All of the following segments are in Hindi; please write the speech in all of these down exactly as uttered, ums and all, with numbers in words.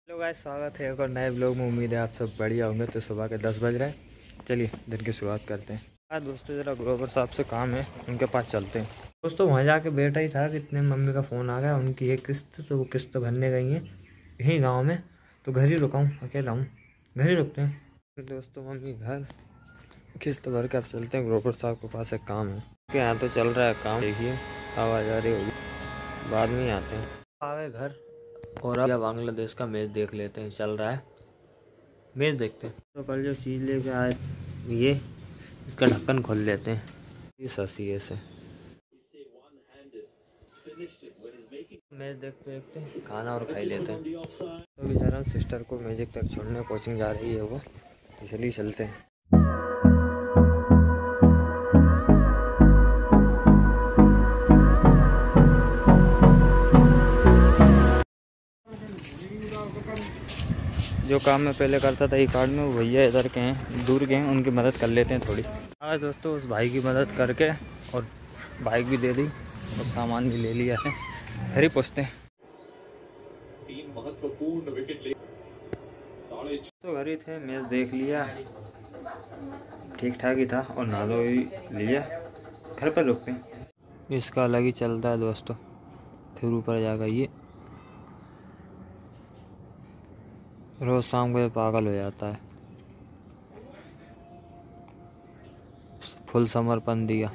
हेलो गाइस, स्वागत है एक और नए ब्लॉग में। उम्मीद है आप सब बढ़िया होंगे। तो सुबह के दस बज रहे हैं, चलिए दिन की शुरुआत करते हैं। आज दोस्तों ज़रा ग्रोवर साहब से काम है, उनके पास चलते हैं। दोस्तों वहाँ जाके बैठा ही था कि इतने मम्मी का फ़ोन आ गया, उनकी एक किस्त, तो वो किस्त भरने गई हैं यहीं गाँव में। तो घर ही रुका हूँ, अकेला हूँ, घर ही रुकते हैं। दोस्तों मम्मी घर किस्त भर कर चलते हैं, ग्रोवर साहब के पास एक काम है। कि यहाँ तो चल रहा है काम, देखिए आवाज़ आ रही होगी, बाद में ही आते हैं। आ गए घर और अब बांग्लादेश का मैच देख लेते हैं, चल रहा है मैच देखते हैं। तो कल जो चीज़ लेके आए, ये इसका ढक्कन खोल लेते हैं इस हसीए से। मैच देखते देखते खाना और खाई लेते हैं। तो भी जा रहा हूँ सिस्टर को मैजिक तक छोड़ने, कोचिंग जा रही है वो, तो चलिए चलते हैं। जो काम मैं पहले करता था ई कार्ड में, वो भैया इधर के हैं, दूर के हैं, उनकी मदद कर लेते हैं थोड़ी। आज दोस्तों उस भाई की मदद करके और बाइक भी दे दी और सामान भी ले लिया है, घर ही पहुँचते हैं। तो घर ही थे, मैच देख लिया, ठीक ठाक ही था और नहा धो भी लिया, घर पर रुकते हैं। इसका अलग ही चलता है दोस्तों, फिर ऊपर जाकर ये रोज शाम को पागल हो जाता है। फुल समर्पण दिया,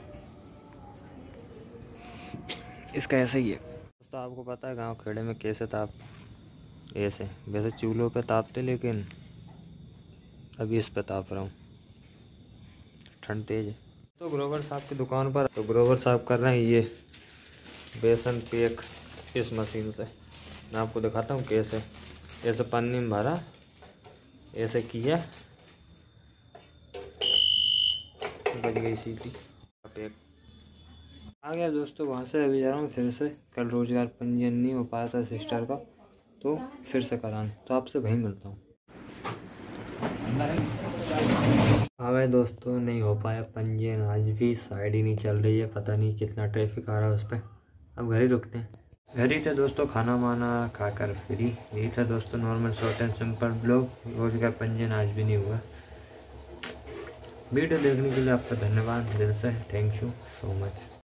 इसका ऐसा ही है दोस्तों। आपको पता है गांव खेड़े में कैसे ताप, ऐसे वैसे चूल्हों पे तापते, लेकिन अभी इस पे ताप रहा हूँ, ठंड तेज है। तो ग्रोवर साहब की दुकान पर, तो ग्रोवर साहब कर रहे हैं ये बेसन पैक इस मशीन से। मैं आपको दिखाता हूँ कैसे। ऐसे पन्नी में भरा, ऐसे किया, बज गई सीटी, पैक आ गया दोस्तों। वहाँ से अभी जा रहा हूँ फिर से, कल रोजगार पंजीयन नहीं हो पाया था सिस्टर का, तो फिर से कराने, तो आपसे वहीं मिलता हूँ। हाँ भाई दोस्तों, नहीं हो पाया पंजीयन, आज भी साइड ही नहीं चल रही है, पता नहीं कितना ट्रैफिक आ रहा है उस पर। अब घर ही रुकते हैं। घर ही थे दोस्तों, खाना वाना खाकर फ्री। यही था दोस्तों normal short and simple blog. रोजगार पंजीयन आज भी नहीं हुआ। वीडियो देखने के लिए आपका धन्यवाद दिल से, थैंक यू सो मच।